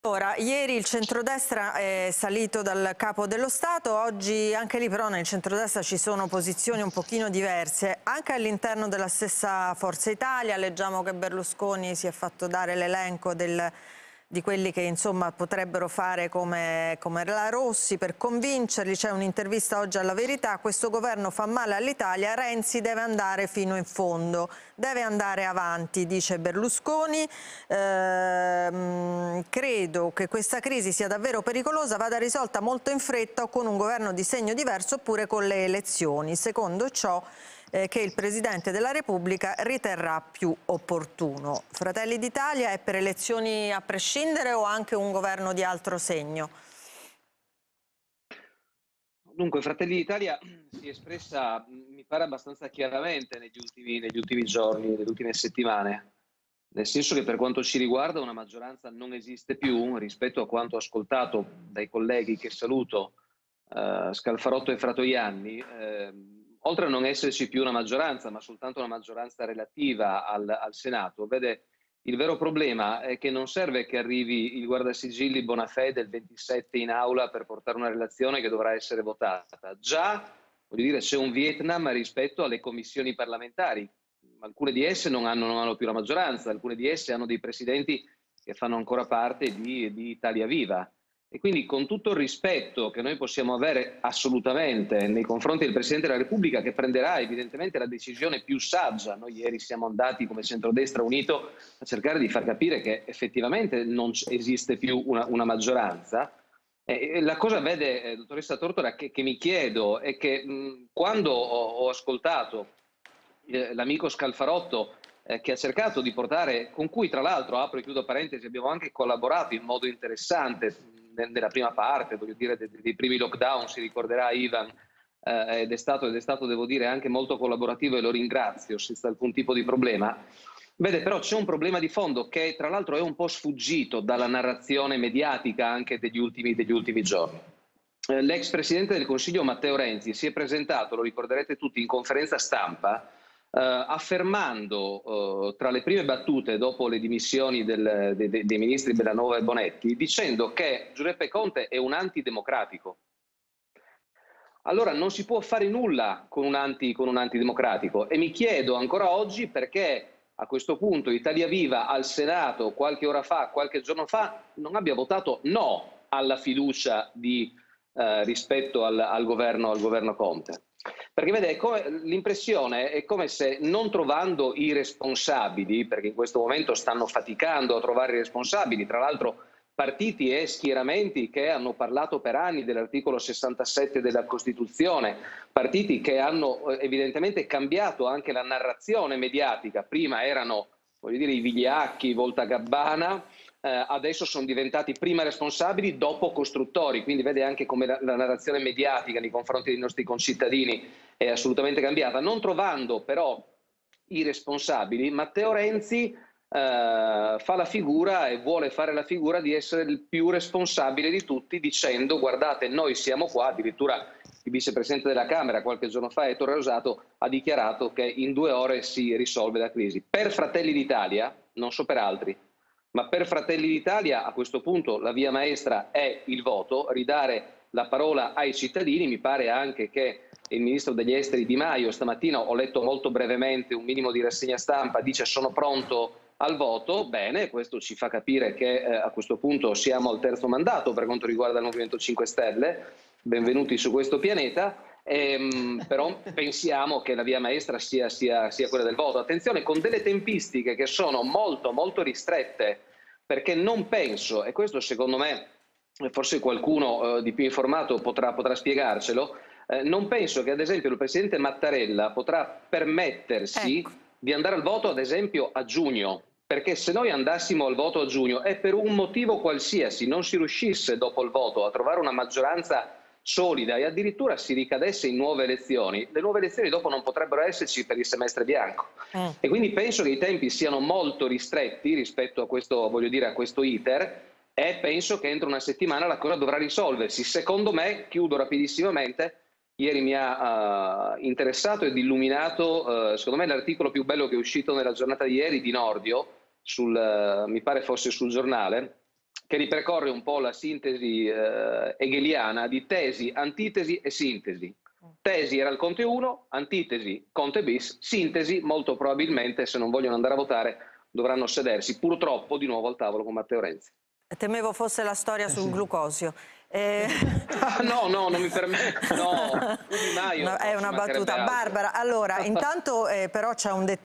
Ora, ieri il centrodestra è salito dal capo dello Stato, oggi anche lì però nel centrodestra ci sono posizioni un pochino diverse, anche all'interno della stessa Forza Italia. Leggiamo che Berlusconi si è fatto dare l'elenco di quelli che insomma potrebbero fare come la Rossi per convincerli. C'è un'intervista oggi alla Verità: questo governo fa male all'Italia, Renzi deve andare fino in fondo, deve andare avanti, dice Berlusconi. Credo che questa crisi sia davvero pericolosa, vada risolta molto in fretta o con un governo di segno diverso oppure con le elezioni, secondo ciò che il Presidente della Repubblica riterrà più opportuno. Fratelli d'Italia è per elezioni a prescindere o anche un governo di altro segno? Dunque, Fratelli d'Italia si è espressa, mi pare, abbastanza chiaramente negli ultimi giorni, nelle ultime settimane, nel senso che per quanto ci riguarda una maggioranza non esiste più rispetto a quanto ascoltato dai colleghi che saluto, Scalfarotto e Fratoianni. Oltre a non esserci più una maggioranza, ma soltanto una maggioranza relativa al Senato, vede, il vero problema è che non serve che arrivi il guardasigilli Bonafè del 27 in aula per portare una relazione che dovrà essere votata. Già, voglio dire, c'è un Vietnam rispetto alle commissioni parlamentari. Alcune di esse non hanno più la maggioranza, alcune di esse hanno dei presidenti che fanno ancora parte di Italia Viva. E quindi, con tutto il rispetto che noi possiamo avere assolutamente nei confronti del Presidente della Repubblica, che prenderà evidentemente la decisione più saggia, noi ieri siamo andati come centrodestra unito a cercare di far capire che effettivamente non esiste più una maggioranza. La cosa, vede, dottoressa Tortora, che mi chiedo è che quando ho ascoltato l'amico Scalfarotto, che ha cercato di portare, con cui tra l'altro, apro e chiudo parentesi, abbiamo anche collaborato in modo interessante nella prima parte, voglio dire, dei primi lockdown, si ricorderà Ivan, ed è stato, devo dire, anche molto collaborativo e lo ringrazio senza alcun tipo di problema. Vede, però c'è un problema di fondo che tra l'altro è un po' sfuggito dalla narrazione mediatica anche degli ultimi giorni. L'ex Presidente del Consiglio Matteo Renzi si è presentato, lo ricorderete tutti, in conferenza stampa, affermando tra le prime battute dopo le dimissioni dei ministri Bellanova e Bonetti, dicendo che Giuseppe Conte è un antidemocratico. Allora non si può fare nulla con un antidemocratico, e mi chiedo ancora oggi perché a questo punto Italia Viva al Senato qualche ora fa, qualche giorno fa, non abbia votato no alla fiducia rispetto al governo Conte. Perché vede, l'impressione è come se, non trovando i responsabili, perché in questo momento stanno faticando a trovare i responsabili, tra l'altro partiti e schieramenti che hanno parlato per anni dell'articolo 67 della Costituzione, partiti che hanno evidentemente cambiato anche la narrazione mediatica. Prima erano, voglio dire, i vigliacchi, Voltagabbana, adesso sono diventati prima responsabili, dopo costruttori. Quindi vede anche come la narrazione mediatica nei confronti dei nostri concittadini è assolutamente cambiata. Non trovando però i responsabili, Matteo Renzi fa la figura, e vuole fare la figura, di essere il più responsabile di tutti, dicendo: guardate, noi siamo qua. Addirittura il vicepresidente della Camera qualche giorno fa, Ettore Rosato, ha dichiarato che in 2 ore si risolve la crisi. Per Fratelli d'Italia, non so per altri, ma per Fratelli d'Italia a questo punto la via maestra è il voto, ridare la parola ai cittadini. Mi pare anche che il ministro degli esteri Di Maio stamattina, ho letto molto brevemente un minimo di rassegna stampa, dice: sono pronto al voto. Bene, questo ci fa capire che a questo punto siamo al terzo mandato per quanto riguarda il Movimento 5 Stelle. Benvenuti su questo pianeta. Però pensiamo che la via maestra sia quella del voto. Attenzione, con delle tempistiche che sono molto molto ristrette, perché non penso, e questo secondo me forse qualcuno di più informato potrà spiegarcelo, non penso che ad esempio il Presidente Mattarella potrà permettersi di andare al voto ad esempio a giugno, perché se noi andassimo al voto a giugno e per un motivo qualsiasi non si riuscisse dopo il voto a trovare una maggioranza solida e addirittura si ricadesse in nuove elezioni, le nuove elezioni dopo non potrebbero esserci per il semestre bianco. E quindi penso che i tempi siano molto ristretti rispetto a questo, voglio dire, a questo iter, e penso che entro una settimana la cosa dovrà risolversi. Secondo me, chiudo rapidissimamente, ieri mi ha interessato ed illuminato, secondo me, l'articolo più bello che è uscito nella giornata di ieri di Nordio, mi pare fosse sul Giornale, che ripercorre un po' la sintesi hegeliana di tesi, antitesi e sintesi. Tesi era il Conte 1, antitesi Conte bis, sintesi molto probabilmente, se non vogliono andare a votare, dovranno sedersi purtroppo di nuovo al tavolo con Matteo Renzi. Temevo fosse la storia sul glucosio. No, non mi permetto, no, È una battuta. Barbara, allora, intanto però c'è un dettaglio.